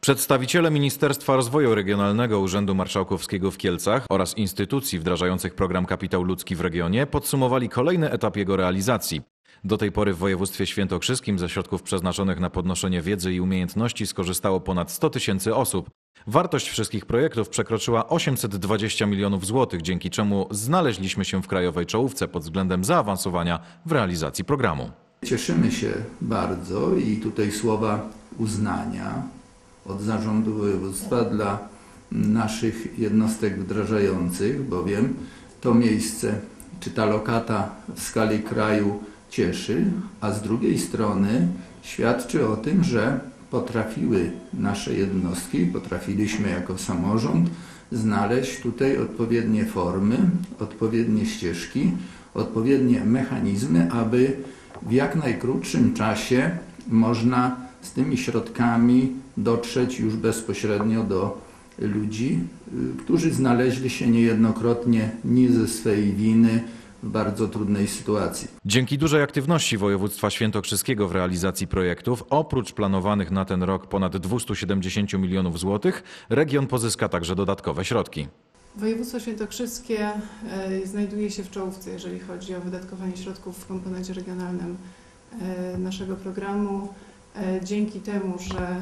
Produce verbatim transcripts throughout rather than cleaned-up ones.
Przedstawiciele Ministerstwa Rozwoju Regionalnego Urzędu Marszałkowskiego w Kielcach oraz instytucji wdrażających program Kapitał Ludzki w regionie podsumowali kolejny etap jego realizacji. Do tej pory w województwie świętokrzyskim ze środków przeznaczonych na podnoszenie wiedzy i umiejętności skorzystało ponad sto tysięcy osób. Wartość wszystkich projektów przekroczyła osiemset dwadzieścia milionów złotych, dzięki czemu znaleźliśmy się w krajowej czołówce pod względem zaawansowania w realizacji programu. Cieszymy się bardzo i tutaj słowa uznania od zarządu województwa dla naszych jednostek wdrażających, bowiem to miejsce czy ta lokata w skali kraju cieszy, a z drugiej strony świadczy o tym, że potrafiły nasze jednostki, potrafiliśmy jako samorząd znaleźć tutaj odpowiednie formy, odpowiednie ścieżki, odpowiednie mechanizmy, aby w jak najkrótszym czasie można z tymi środkami dotrzeć już bezpośrednio do ludzi, którzy znaleźli się niejednokrotnie nie ze swej winy w bardzo trudnej sytuacji. Dzięki dużej aktywności województwa świętokrzyskiego w realizacji projektów, oprócz planowanych na ten rok ponad dwieście siedemdziesiąt milionów złotych, region pozyska także dodatkowe środki. Województwo świętokrzyskie znajduje się w czołówce, jeżeli chodzi o wydatkowanie środków w komponencie regionalnym naszego programu. Dzięki temu, że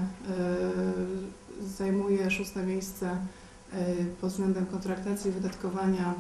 zajmuje szóste miejsce pod względem kontraktacji i wydatkowania,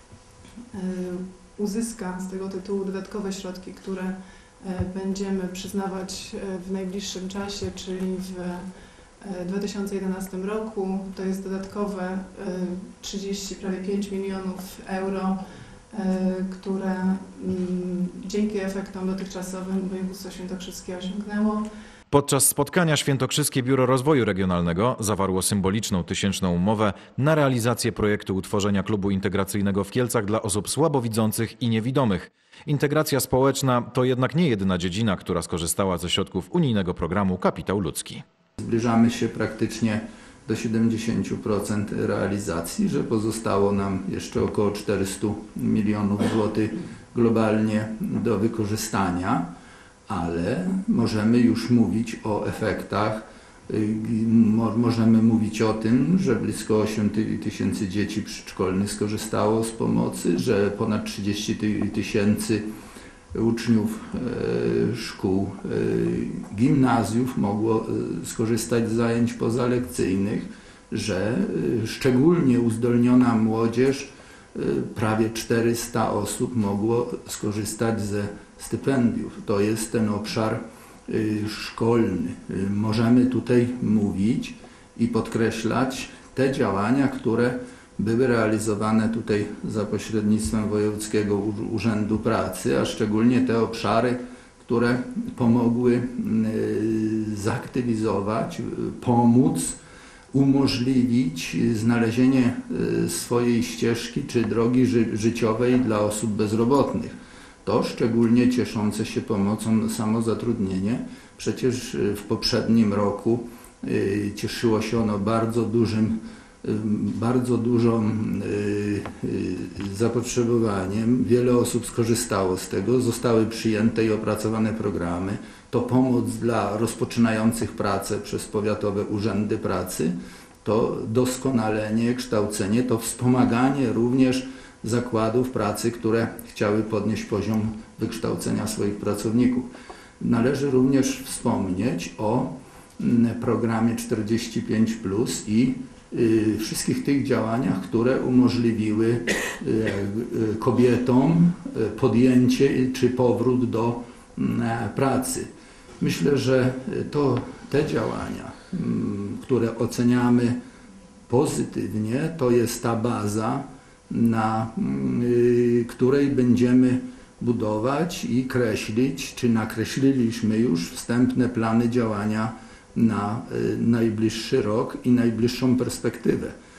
uzyska z tego tytułu dodatkowe środki, które będziemy przyznawać w najbliższym czasie, czyli w dwa tysiące jedenastym roku. To jest dodatkowe trzydzieści, prawie pięć milionów euro, które dzięki efektom dotychczasowym województwo świętokrzyskie osiągnęło. Podczas spotkania Świętokrzyskie Biuro Rozwoju Regionalnego zawarło symboliczną tysięczną umowę na realizację projektu utworzenia klubu integracyjnego w Kielcach dla osób słabowidzących i niewidomych. Integracja społeczna to jednak nie jedyna dziedzina, która skorzystała ze środków unijnego programu Kapitał Ludzki. Zbliżamy się praktycznie do siedemdziesięciu procent realizacji, że pozostało nam jeszcze około czterysta milionów złotych globalnie do wykorzystania, ale możemy już mówić o efektach, możemy mówić o tym, że blisko osiem tysięcy dzieci przedszkolnych skorzystało z pomocy, że ponad trzydzieści tysięcy uczniów szkół, gimnazjów mogło skorzystać z zajęć pozalekcyjnych, że szczególnie uzdolniona młodzież, prawie czterysta osób mogło skorzystać ze stypendiów. To jest ten obszar szkolny. Możemy tutaj mówić i podkreślać te działania, które były realizowane tutaj za pośrednictwem Wojewódzkiego Urzędu Pracy, a szczególnie te obszary, które pomogły zaktywizować, pomóc, umożliwić znalezienie swojej ścieżki czy drogi ży życiowej dla osób bezrobotnych. To szczególnie cieszące się pomocą samozatrudnienie. Przecież w poprzednim roku cieszyło się ono bardzo dużym bardzo dużym zapotrzebowaniem. Wiele osób skorzystało z tego, zostały przyjęte i opracowane programy. To pomoc dla rozpoczynających pracę przez powiatowe urzędy pracy, to doskonalenie, kształcenie, to wspomaganie również zakładów pracy, które chciały podnieść poziom wykształcenia swoich pracowników. Należy również wspomnieć o programie czterdzieści pięć plus i wszystkich tych działaniach, które umożliwiły kobietom podjęcie czy powrót do pracy. Myślę, że to te działania, które oceniamy pozytywnie, to jest ta baza, na której będziemy budować i kreślić, czy nakreśliliśmy już wstępne plany działania na najbliższy rok i najbliższą perspektywę.